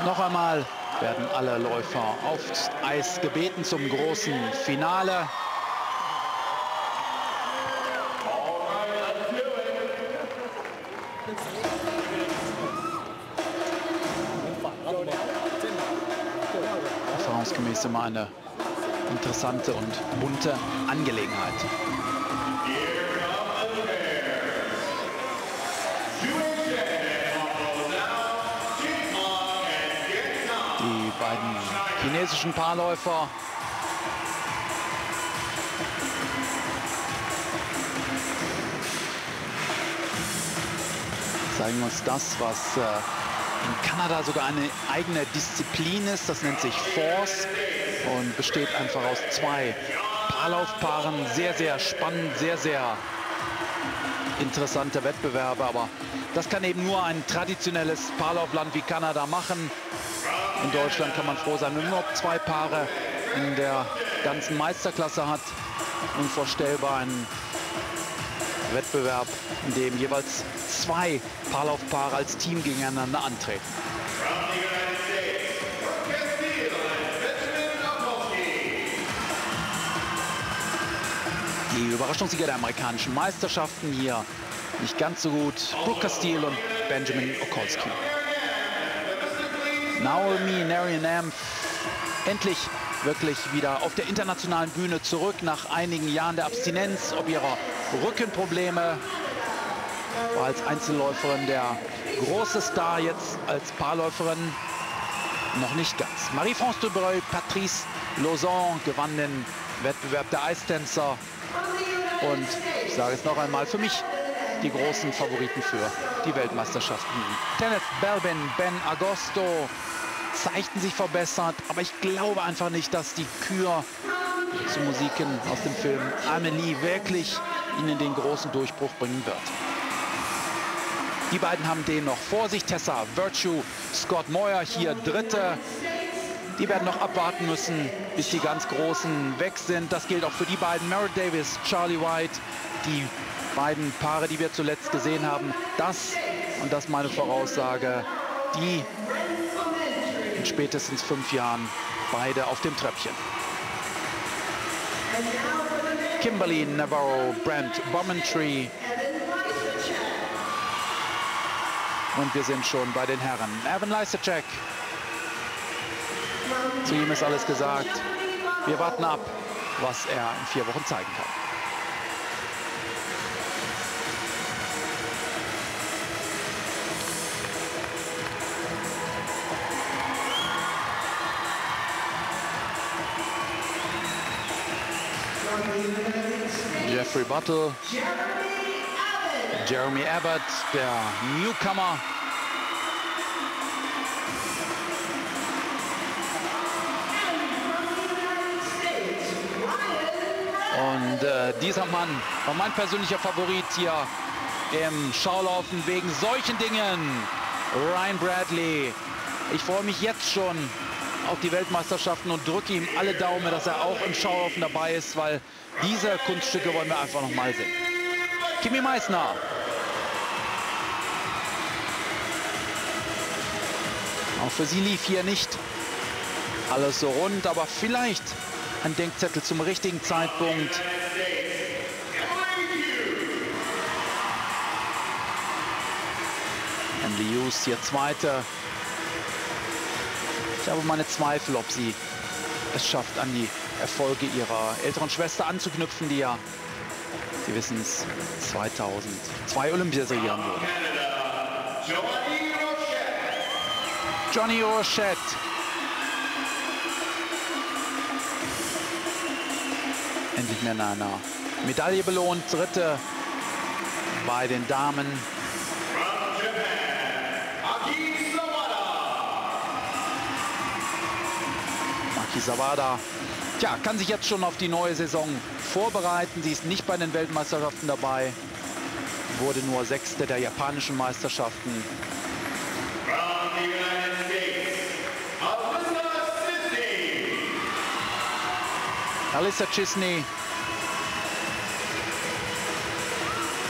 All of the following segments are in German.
Noch einmal werden alle Läufer aufs Eis gebeten zum großen Finale. Erfahrungsgemäß immer eine interessante und bunte Angelegenheit. Die beiden chinesischen Paarläufer zeigen uns das, was in Kanada sogar eine eigene Disziplin ist. Das nennt sich Force und besteht einfach aus zwei Paarlaufpaaren. Sehr, sehr spannend, sehr, sehr interessante Wettbewerbe. Aber das kann eben nur ein traditionelles Paarlaufland wie Kanada machen. In Deutschland kann man froh sein, wenn man nur zwei Paare in der ganzen Meisterklasse hat. Unvorstellbar ein Wettbewerb, in dem jeweils zwei Paarlaufpaare als Team gegeneinander antreten. Die Überraschungssieger der amerikanischen Meisterschaften hier nicht ganz so gut. Brooke Castile und Benjamin Okolski. Naomi Narayanan endlich wirklich wieder auf der internationalen Bühne zurück nach einigen Jahren der Abstinenz, ob ihrer Rückenprobleme. War als Einzelläuferin der große Star, jetzt als Paarläuferin noch nicht ganz. Marie-France Dubreuil, Patrice Lauzon gewann den Wettbewerb der Eistänzer. Und ich sage es noch einmal, für mich die großen Favoriten für die Weltmeisterschaften. Kenneth Belbin, Ben Agosto zeigten sich verbessert, aber ich glaube einfach nicht, dass die Kür zu Musiken aus dem Film Amelie wirklich ihnen den großen Durchbruch bringen wird. Die beiden haben den noch vor sich. Tessa Virtue, Scott Moir hier Dritte. Die werden noch abwarten müssen, bis die ganz Großen weg sind. Das gilt auch für die beiden. Merritt Davis, Charlie White, die beiden Paare, die wir zuletzt gesehen haben. Das, und das meine Voraussage, die in spätestens 5 Jahren beide auf dem Treppchen. Kimberly Navarro, Brent Bomentry. Und wir sind schon bei den Herren. Evan Lysacek. Zu ihm ist alles gesagt. Wir warten ab, was er in 4 Wochen zeigen kann. Jeffrey Buttle, Jeremy Abbott, der Newcomer. Und dieser Mann war mein persönlicher Favorit hier im Schaulaufen wegen solchen Dingen. Ryan Bradley. Ich freue mich jetzt schon auf die Weltmeisterschaften und drücke ihm alle Daumen, dass er auch im Schaulaufen dabei ist, weil diese Kunststücke wollen wir einfach noch mal sehen. Kimi Meissner. Auch für sie lief hier nicht alles so rund, aber vielleicht ein Denkzettel zum richtigen Zeitpunkt. Emily Hughes hier Zweite. Ich habe meine Zweifel, ob sie es schafft, an die Erfolge ihrer älteren Schwester anzuknüpfen, die ja, Sie wissen es, 2002 Olympiasiegerin wurde. Johnny Rochette. Endlich mit einer Medaille belohnt. Dritte bei den Damen. Maki Sawada. Tja, kann sich jetzt schon auf die neue Saison vorbereiten. Sie ist nicht bei den Weltmeisterschaften dabei. Wurde nur Sechste der japanischen Meisterschaften. Alyssa Chisney.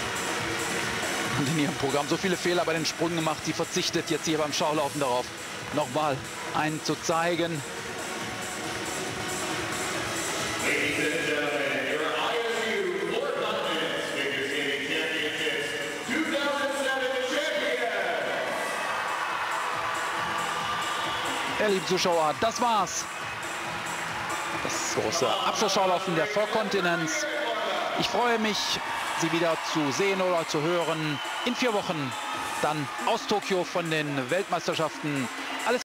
Und in ihrem Programm so viele Fehler bei den Sprüngen gemacht. Sie verzichtet jetzt hier beim Schaulaufen darauf, nochmal einen zu zeigen. Ja, liebe Zuschauer, das war's. Das große Abschlussschaulaufen der Four Continents. Ich freue mich, Sie wieder zu sehen oder zu hören in 4 Wochen. Dann aus Tokio von den Weltmeisterschaften